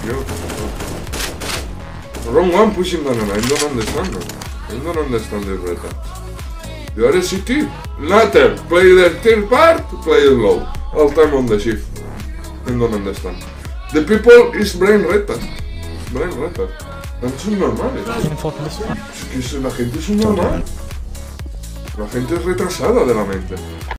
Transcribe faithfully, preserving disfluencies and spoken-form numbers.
you. Wrong one pushing down, I don't understand. I don't understand this retard. You are a C T. Later, play the third part, play it low. All time on the shift. I don't understand. The people is brain retard. Brain retard. Son normales. Es que la gente es un normal. La gente es retrasada de la mente.